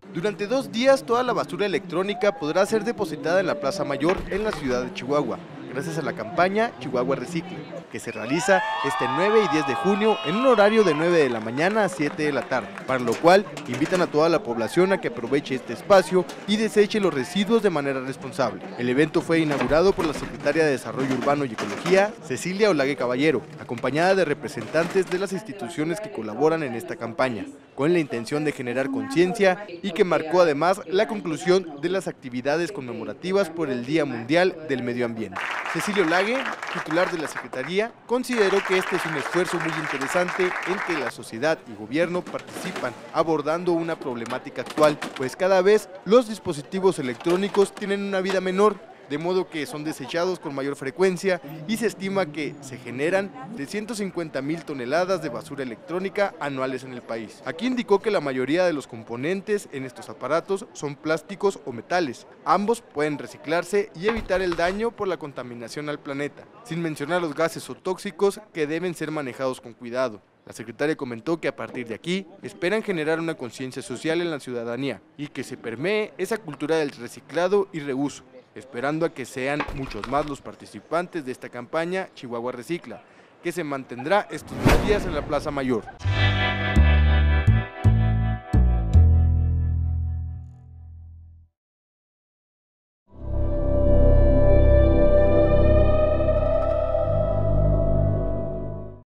Durante 2 días, toda la basura electrónica podrá ser depositada en la Plaza Mayor en la ciudad de Chihuahua, gracias a la campaña Chihuahua Recicle, que se realiza este 9 y 10 de junio en un horario de 9 de la mañana a 7 de la tarde, para lo cual invitan a toda la población a que aproveche este espacio y deseche los residuos de manera responsable. El evento fue inaugurado por la secretaria de Desarrollo Urbano y Ecología, Cecilia Olague Caballero, acompañada de representantes de las instituciones que colaboran en esta campaña, con la intención de generar conciencia y que marcó además la conclusión de las actividades conmemorativas por el Día Mundial del Medio Ambiente. Cecilia Olague, titular de la Secretaría, consideró que este es un esfuerzo muy interesante en que la sociedad y gobierno participan abordando una problemática actual, pues cada vez los dispositivos electrónicos tienen una vida menor, de modo que son desechados con mayor frecuencia y se estima que se generan 350,000 toneladas de basura electrónica anuales en el país. Aquí indicó que la mayoría de los componentes en estos aparatos son plásticos o metales. Ambos pueden reciclarse y evitar el daño por la contaminación al planeta, sin mencionar los gases o tóxicos que deben ser manejados con cuidado. La secretaria comentó que a partir de aquí esperan generar una conciencia social en la ciudadanía y que se permee esa cultura del reciclado y reuso, esperando a que sean muchos más los participantes de esta campaña Chihuahua Recicla, que se mantendrá estos 2 días en la Plaza Mayor.